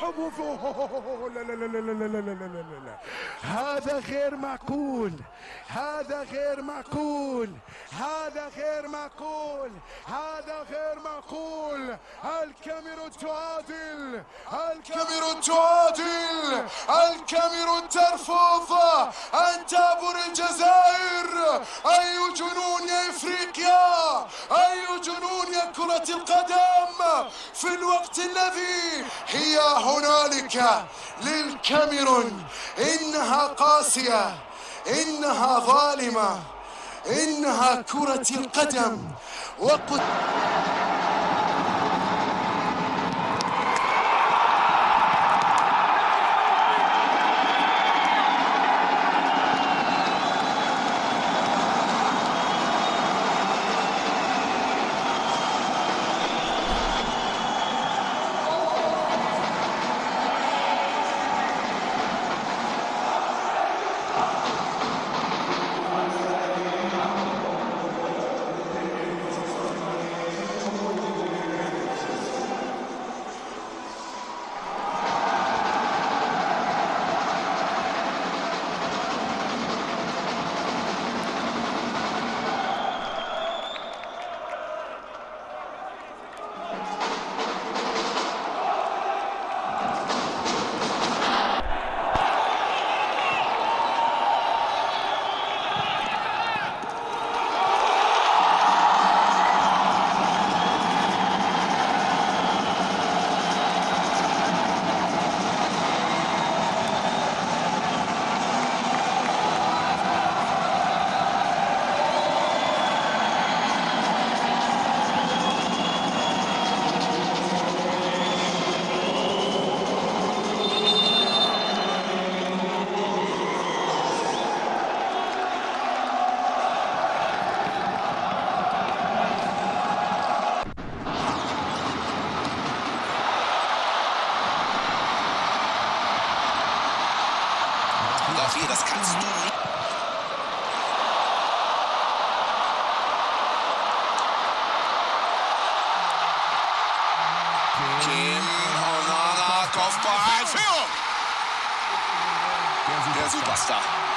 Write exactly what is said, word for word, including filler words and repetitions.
لا لا لا لا لا لا لا لا لا لا، هذا غير معقول، هذا غير معقول، هذا غير معقول، هذا غير معقول. الكاميرون تعادل، الكاميرون تعادل، الكاميرون ترفض أن تعبر الجزائر. أي جنون يا إفريقيا، أي جنون يا كرة القدم في الوقت الذي هي هنالك للكاميرون. إنها قاسية، إنها ظالمة، إنها كرة القدم. وقد Dafür, das kannst du nicht. Kim Onana, Kopfball, Führung! Der Superstar.